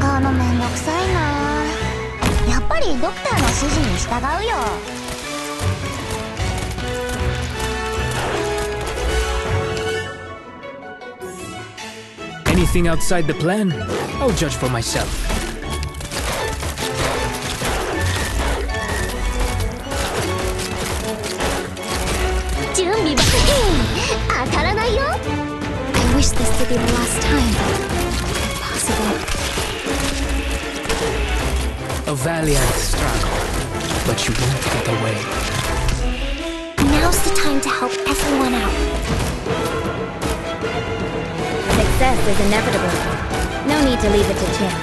めんどくさいな。やっぱりドクターの指示に従うよ。 Anything outside the plan, I'll judge for myself. 準備万全。当たらないよ。I wish this to be the last time. Possible. A valiant struggle, but you won't get away. Now's the time to help everyone out. Success is inevitable. No need to leave it to chance.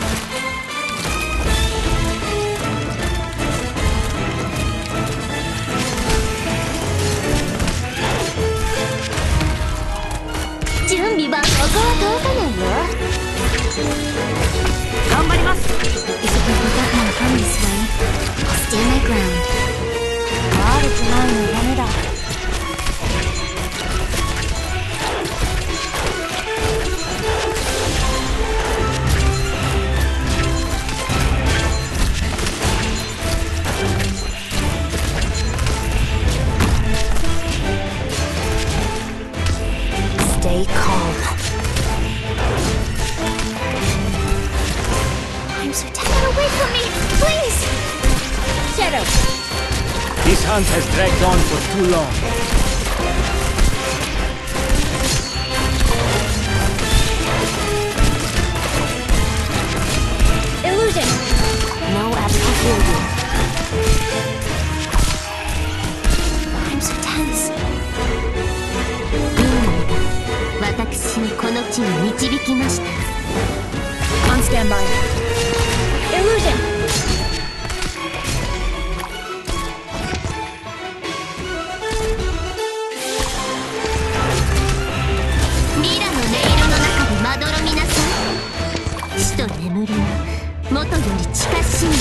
If we can get more from this way, I'll stand my ground. 悪くないのダメだ。Stay calm. I'm so tired. Get away from me, please! Shadow! This hunt has dragged on for too long. Illusion! No, absolutely. I'm so tense. 私にこの地に導きました。 On standby. Illusion! ミラの音色の中でまどろみなさい。死と眠りは元より近しい。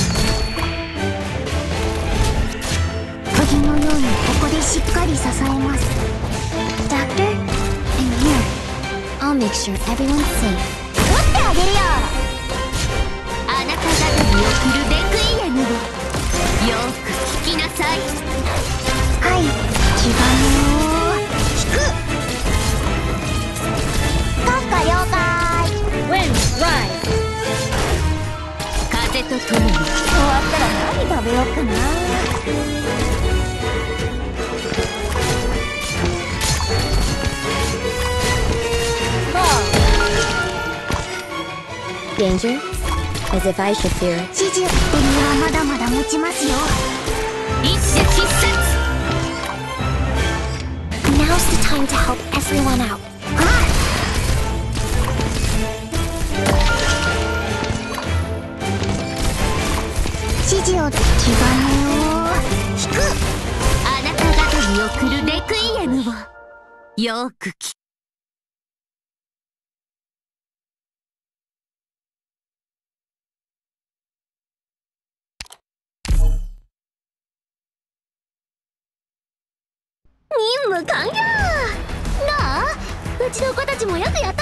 鍵のようにここでしっかり支えます。Doctor, I'm here. I'll make sure everyone's safe. 撃ってあげるよ。あなた方に送るレクイエムをよく聞きなさい。はい、基盤を引く。閣下了解。 Wind, rise! 風とともに終わったら何食べようかな。 Danger? As if I should fear it. 指示を手にはまだまだ持ちますよ。一種必殺。Now's the time to help everyone out. 指示を基盤を引く。あなた方に送るレクイエムをよく聞く。任務完了。なあ、うちの子たちもよくやった